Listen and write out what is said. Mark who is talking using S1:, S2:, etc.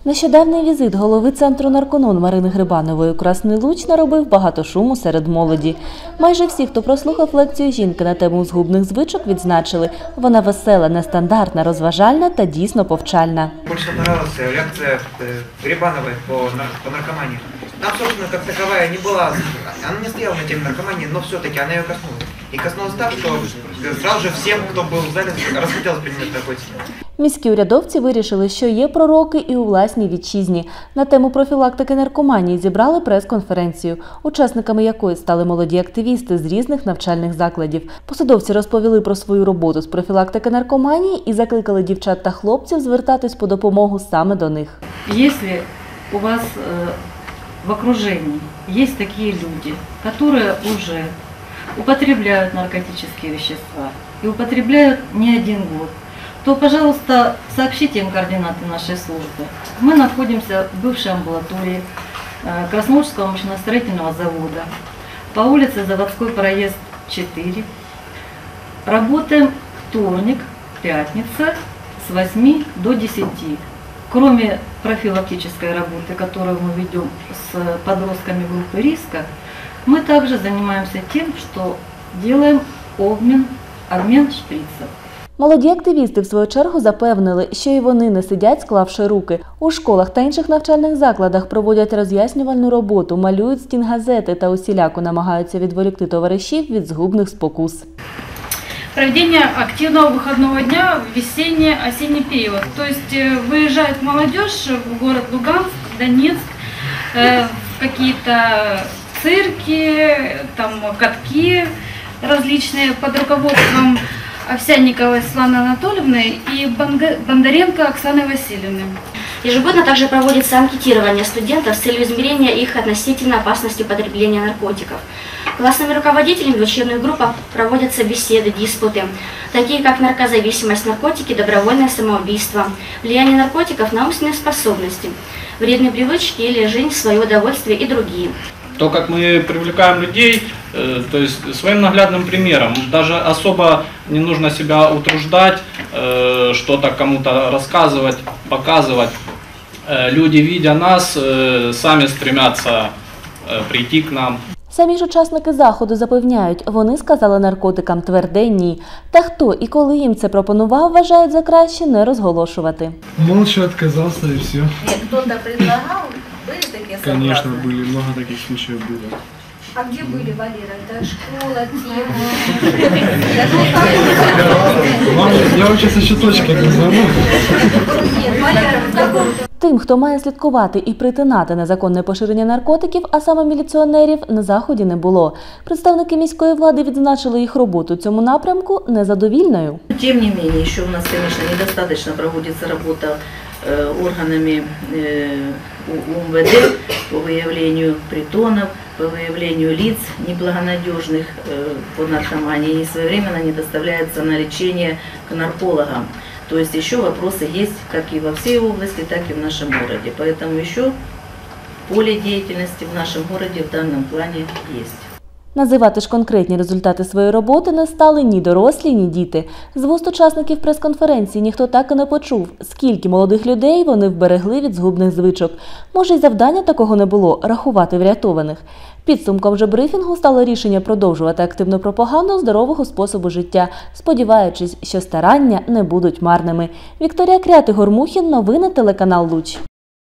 S1: Нещодавний візит голови Центру нарконон Марини Грибанової у Красний Луч наробив багато шуму серед молоді. Майже всі, хто прослухав лекцію жінки на тему згубних звичок, відзначили – вона весела, нестандартна, розважальна та дійсно повчальна.
S2: Більше подобалася лекція Грибанової по наркоманії. Там, собственно, как таковая не была, она не стояла на теме наркомании, но все-таки она ее коснулась. И коснулась так, что сразу же всем, кто был в зале, расхотелось принимать наркотики.
S1: Міські урядовці вирішили, що є пророки і у власній вітчизні. На тему профілактики наркоманії зібрали прес-конференцію, учасниками якої стали молоді активісти з різних навчальних закладів. Посадовці розповіли про свою роботу з профілактики наркоманії і закликали дівчат та хлопців звертатись по допомогу саме до них.
S3: Якщо у вас в окружении есть такие люди, которые уже употребляют наркотические вещества и употребляют не один год, то, пожалуйста, сообщите им координаты нашей службы. Мы находимся в бывшей амбулатории Краснолужского машиностроительного завода по улице Заводской проезд 4. Работаем вторник, пятница с 8 до 10. Кроме профилактической работы, которую мы ведем с подростками группы риска, мы также занимаемся тем, что делаем обмен шприцев.
S1: Молоді активісти, в свою чергу, запевнили, що і вони не сидять, склавши руки. У школах та інших навчальних закладах проводять роз'яснювальну роботу, малюють стінгазети та усіляко намагаються відволікти товаришів від згубних спокус.
S4: Проведение активного выходного дня в весенне-осенний период. То есть выезжает молодежь в город Луганск, Донецк, в какие-то цирки, там, катки различные под руководством Овсянниковой Светланы Анатольевны и Бондаренко Оксаны Васильевны.
S5: Ежегодно также проводится анкетирование студентов с целью измерения их относительной опасности употребления наркотиков. Классными руководителями в учебных группах проводятся беседы, диспуты, такие как наркозависимость, наркотики, добровольное самоубийство, влияние наркотиков на умственные способности, вредные привычки или жизнь в свое удовольствие и другие.
S6: То, как мы привлекаем людей, то есть своим наглядным примером, даже особо не нужно себя утруждать, что-то кому-то рассказывать, показывать. Люди, видя нас, сами стремятся прийти к нам.
S1: Самі ж учасники заходу запевняють, вони сказали наркотикам тверде «ні». Та хто і коли їм це пропонував, вважають за краще не розголошувати.
S7: Молча отказался и все.
S8: Нет, кто-то предлагал, были такие соблазны?
S7: Конечно, были, много таких случаев было.
S8: А где были, Валера? Это школа, тема.
S7: Я вообще со щиточки не знаю.
S8: Нет, Валера, в каком?
S1: Тим, хто має слідкувати і притинати незаконне поширення наркотиків, а саме міліціонерів, на заході не було. Представники міської влади відзначили їх роботу у цьому напрямку незадовільною.
S3: Тем не менее, еще у нас, конечно, недостаточно проводится работа органами УМВД по выявлению притонов, по выявлению лиц неблагонадежных по наркомании, и своевременно не доставляется на лечение к наркологам. То есть еще вопросы есть как и во всей области, так и в нашем городе. Поэтому еще поле деятельности в нашем городе в данном плане есть.
S1: Називати ж конкретні результати своєї роботи не стали ні дорослі, ні діти. З вуст учасників прес-конференції ніхто так і не почув, скільки молодих людей вони вберегли від згубних звичок. Може, й завдання такого не було – рахувати врятованих. Підсумком же брифінгу стало рішення продовжувати активну пропаганду здорового способу життя, сподіваючись, що старання не будуть марними. Вікторія Крят, Ігор Мухін, новини телеканал Луч.